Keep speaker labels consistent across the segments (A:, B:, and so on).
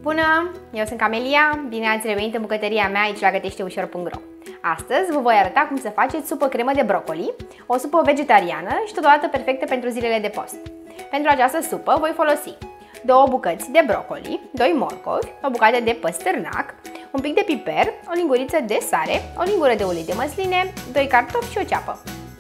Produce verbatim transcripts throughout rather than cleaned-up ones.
A: Bună! Eu sunt Camelia, bine ați revenit în bucătăria mea aici la gătește ușor punct ro. Astăzi vă voi arăta cum să faceți supă cremă de brocoli, o supă vegetariană și totodată perfectă pentru zilele de post. Pentru această supă voi folosi două bucăți de brocoli, doi morcovi, o bucată de păstârnac, un pic de piper, o linguriță de sare, o lingură de ulei de măsline, doi cartofi și o ceapă.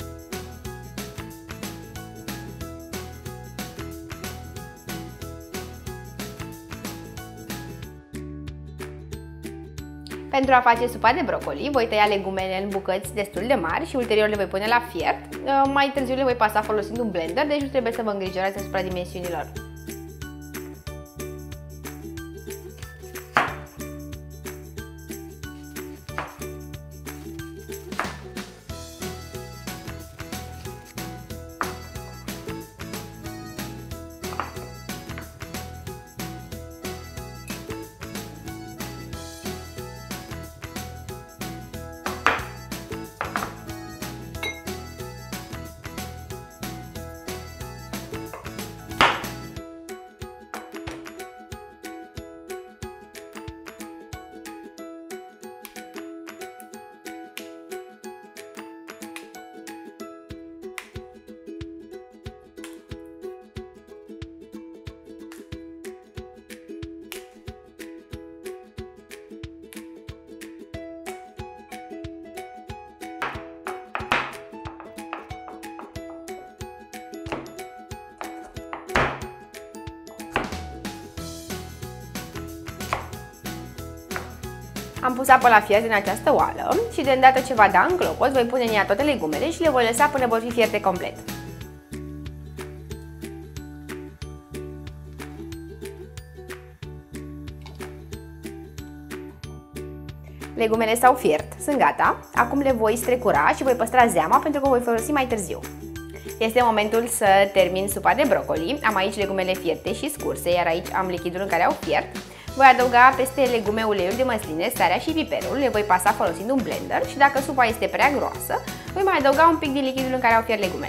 A: Pentru a face supa de brocoli, voi tăia legumele în bucăți destul de mari și ulterior le voi pune la fiert. Mai târziu le voi pasa folosind un blender, deci nu trebuie să vă îngrijorați asupra dimensiunilor. Am pus apă la fiert în această oală și de îndată ce va da în clopot, voi pune în ea toate legumele și le voi lăsa până vor fi fierte complet. Legumele s-au fiert, sunt gata. Acum le voi strecura și voi păstra zeama pentru că o voi folosi mai târziu. Este momentul să termin supa de brocoli. Am aici legumele fierte și scurse, iar aici am lichidul în care au fiert. Voi adăuga peste legume uleiul de măsline, sarea și piperul, le voi pasa folosind un blender și dacă supa este prea groasă, voi mai adăuga un pic din lichidul în care au fiert legumele.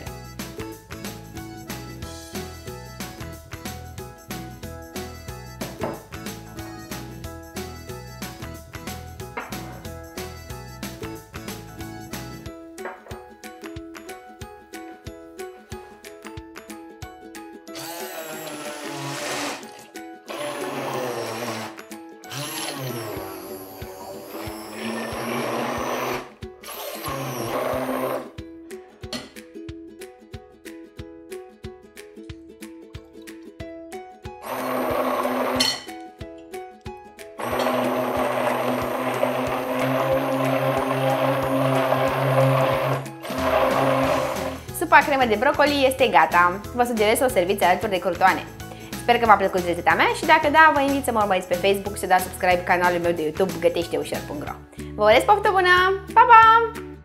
A: Supa cremă de brocoli este gata. Vă sugerez să o serviți alături de crutoane. Sper că v-a plăcut rețeta mea și dacă da, vă invit să mă urmăriți pe Facebook și să dați subscribe canalului meu de YouTube gătește ușor punct ro. Vă urez poftă bună! Pa, pa!